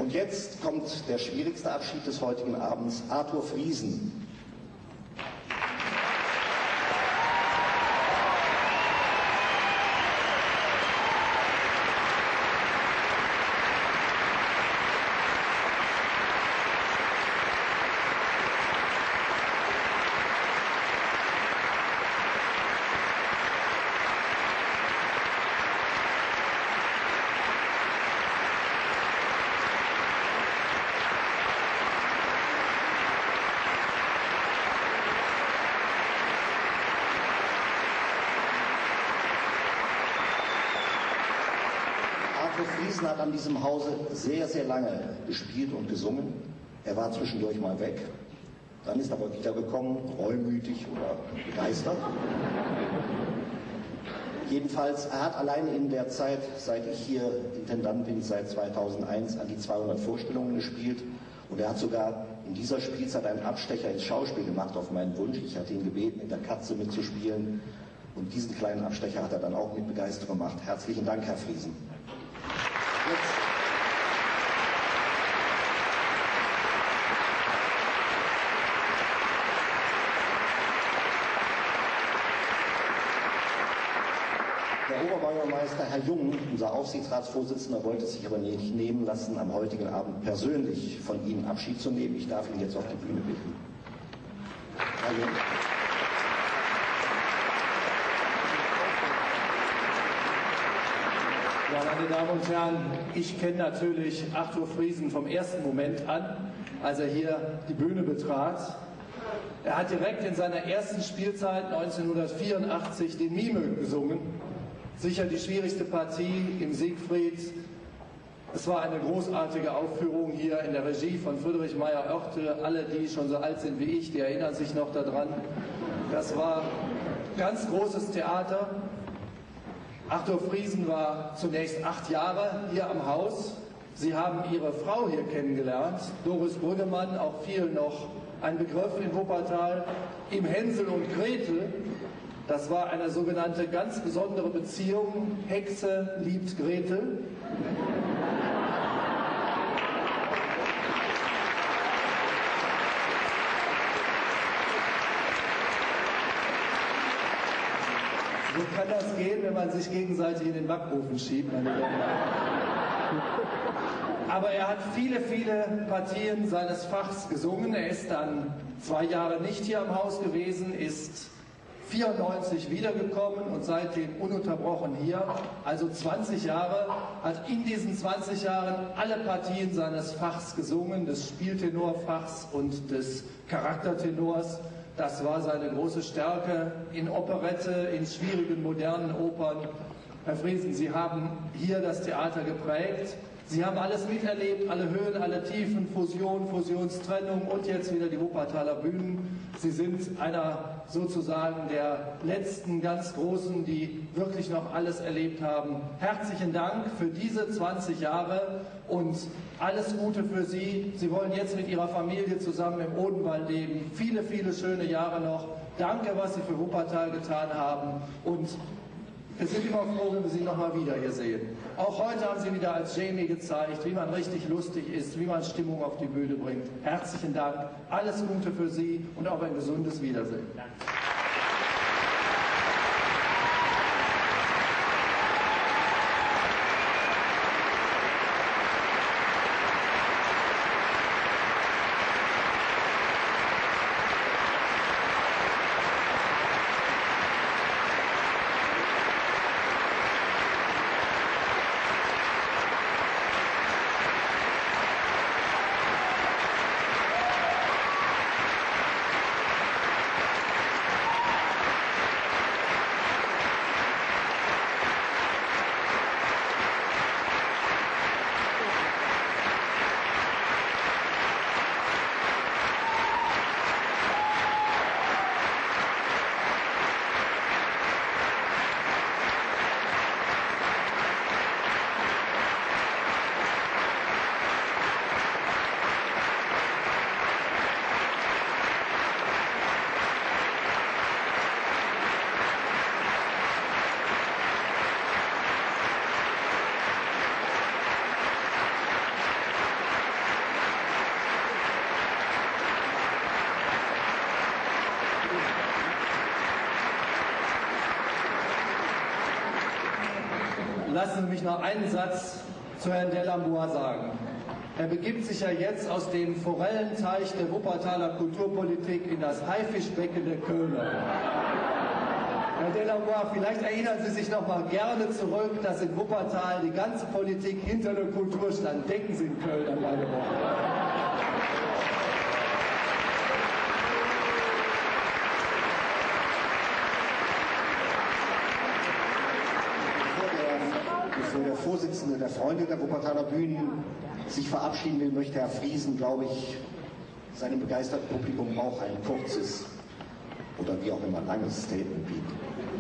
Und jetzt kommt der schwierigste Abschied des heutigen Abends, Arthur Friesen. Arthur Friesen hat an diesem Hause sehr, sehr lange gespielt und gesungen. Er war zwischendurch mal weg, dann ist aber wiedergekommen, reumütig oder begeistert. Jedenfalls, er hat allein in der Zeit, seit ich hier Intendant bin, seit 2001, an die 200 Vorstellungen gespielt. Und er hat sogar in dieser Spielzeit einen Abstecher ins Schauspiel gemacht auf meinen Wunsch. Ich hatte ihn gebeten, in der Katze mitzuspielen. Und diesen kleinen Abstecher hat er dann auch mit Begeisterung gemacht. Herzlichen Dank, Herr Friesen. Der Oberbürgermeister, Herr Jung, unser Aufsichtsratsvorsitzender, wollte es sich aber nicht nehmen lassen, am heutigen Abend persönlich von Ihnen Abschied zu nehmen. Ich darf ihn jetzt auf die Bühne bitten. Herr Jung. Ja, meine Damen und Herren, ich kenne natürlich Arthur Friesen vom ersten Moment an, als er hier die Bühne betrat. Er hat direkt in seiner ersten Spielzeit 1984 den Mime gesungen. Sicher die schwierigste Partie im Siegfried. Es war eine großartige Aufführung hier in der Regie von Friedrich Meyer-Oertel. Alle, die schon so alt sind wie ich, die erinnern sich noch daran. Das war ganz großes Theater. Arthur Friesen war zunächst 8 Jahre hier am Haus. Sie haben Ihre Frau hier kennengelernt, Doris Brüggemann, auch vielen noch ein Begriff in Wuppertal, im Hänsel und Gretel. Das war eine sogenannte ganz besondere Beziehung. Hexe liebt Gretel. So kann das gehen, wenn man sich gegenseitig in den Backofen schiebt, meine Damen und Herren. Aber er hat viele, viele Partien seines Fachs gesungen. Er ist dann 2 Jahre nicht hier am Haus gewesen, ist 94 wiedergekommen und seitdem ununterbrochen hier. Also 20 Jahre, hat in diesen 20 Jahren alle Partien seines Fachs gesungen, des Spieltenorfachs und des Charaktertenors. Das war seine große Stärke in Operette, in schwierigen modernen Opern. Herr Friesen, Sie haben hier das Theater geprägt. Sie haben alles miterlebt, alle Höhen, alle Tiefen, Fusion, Fusionstrennung und jetzt wieder die Wuppertaler Bühnen. Sie sind einer sozusagen der letzten ganz Großen, die wirklich noch alles erlebt haben. Herzlichen Dank für diese 20 Jahre und alles Gute für Sie. Sie wollen jetzt mit Ihrer Familie zusammen im Odenwald leben. Viele, viele schöne Jahre noch. Danke, was Sie für Wuppertal getan haben und wir sind immer froh, wenn wir Sie nochmal wieder hier sehen. Auch heute haben Sie wieder als Jamie gezeigt, wie man richtig lustig ist, wie man Stimmung auf die Bühne bringt. Herzlichen Dank, alles Gute für Sie und auch ein gesundes Wiedersehen. Danke. lassen Sie mich noch einen Satz zu Herrn Delambois sagen. Er begibt sich ja jetzt aus dem Forellenteich der Wuppertaler Kulturpolitik in das Haifischbecken der Kölner. Herr Delambois, vielleicht erinnern Sie sich noch mal gerne zurück, dass in Wuppertal die ganze Politik hinter der Kultur stand. Denken Sie in Köln an meine Worte. Bevor der Vorsitzende der Freunde der Wuppertaler Bühnen sich verabschieden will, möchte Herr Friesen, glaube ich, seinem begeisterten Publikum auch ein kurzes oder wie auch immer langes Statement bieten.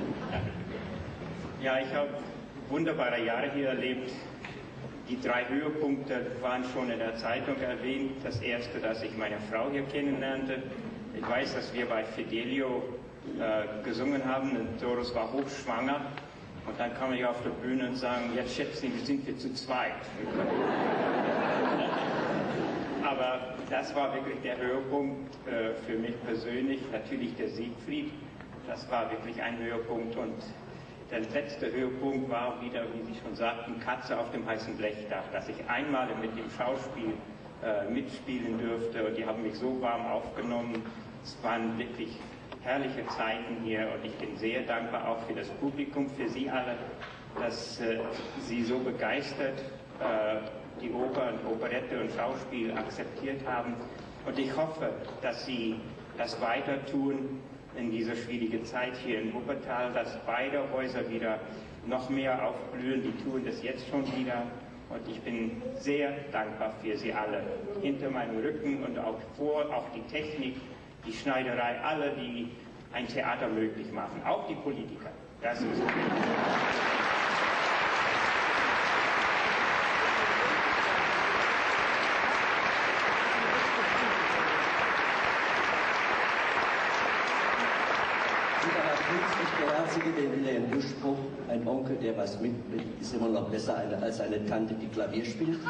Ja, ich habe wunderbare Jahre hier erlebt. Die 3 Höhepunkte waren schon in der Zeitung erwähnt. Das erste, dass ich meine Frau hier kennenlernte. Ich weiß, dass wir bei Fidelio gesungen haben und Doris war hochschwanger. Und dann kam ich auf die Bühne und sagen, jetzt schätzen wir, sind wir zu zweit. Aber das war wirklich der Höhepunkt für mich persönlich. Natürlich der Siegfried, das war wirklich ein Höhepunkt. Und der letzte Höhepunkt war wieder, wie Sie schon sagten, Katze auf dem heißen Blechdach, dass ich einmal mit dem Schauspiel mitspielen dürfte. Und die haben mich so warm aufgenommen. Es waren wirklich herrliche Zeiten hier und ich bin sehr dankbar auch für das Publikum, für Sie alle, dass Sie so begeistert die Oper und Operette und Schauspiel akzeptiert haben. Und ich hoffe, dass Sie das weiter tun in dieser schwierigen Zeit hier in Wuppertal, dass beide Häuser wieder noch mehr aufblühen. Die tun das jetzt schon wieder. Und ich bin sehr dankbar für Sie alle. Hinter meinem Rücken und auch vor, auch die Technik, die Schneiderei, alle, die ein Theater möglich machen, auch die Politiker. Das ist Ich beherzige den Wilhelm Busch-Spruch, ein Onkel, der was mitbringt, ist immer noch besser als eine Tante, die Klavier spielt.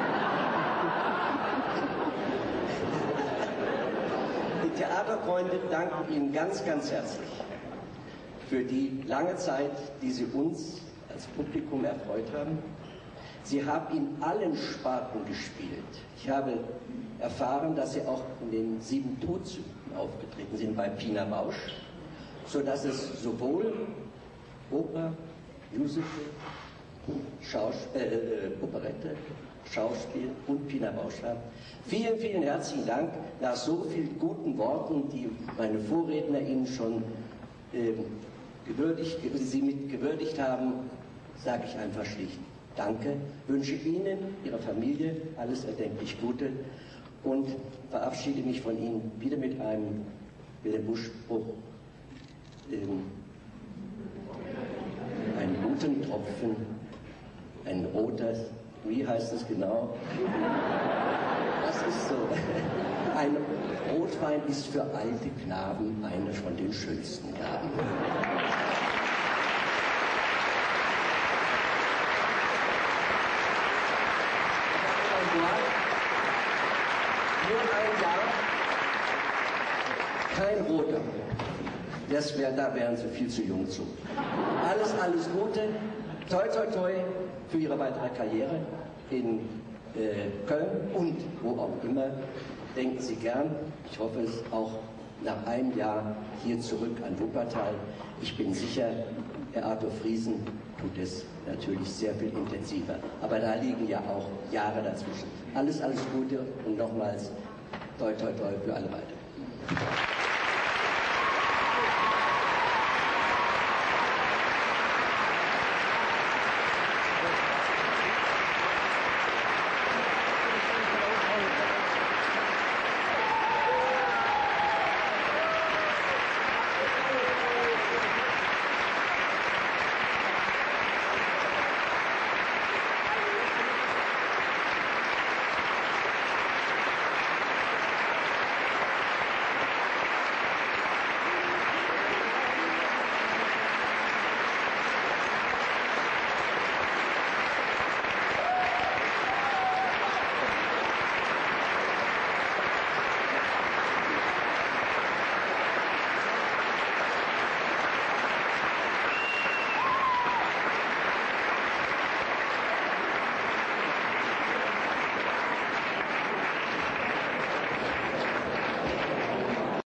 Die Theaterfreunde danken Ihnen ganz, ganz herzlich für die lange Zeit, die Sie uns als Publikum erfreut haben. Sie haben in allen Sparten gespielt. Ich habe erfahren, dass Sie auch in den 7 Todsünden aufgetreten sind bei Pina Bausch, sodass es sowohl Oper, Musical, Operette, Schauspiel und Pina Bausch haben. Vielen, vielen herzlichen Dank. Nach so vielen guten Worten, die meine Vorredner Ihnen schon Sie mit gewürdigt haben, sage ich einfach schlicht Danke, wünsche Ihnen, Ihrer Familie alles erdenklich Gute und verabschiede mich von Ihnen wieder mit einem Wilhelm Busch-Spruch. Einen guten Tropfen, ein roter, wie heißt es genau? Das ist so. Ein Rotwein ist für alte Knaben einer von den schönsten Gaben. Nur ein Jahr, kein roter. Da wären Sie viel zu jung zu. Alles Gute. Toi, toi, toi für Ihre weitere Karriere in Köln und wo auch immer. Denken Sie gern, ich hoffe es auch nach einem Jahr hier zurück an Wuppertal. Ich bin sicher, Herr Arthur Friesen tut es natürlich sehr viel intensiver. Aber da liegen ja auch Jahre dazwischen. Alles Gute und nochmals toi, toi, toi für alle weiter.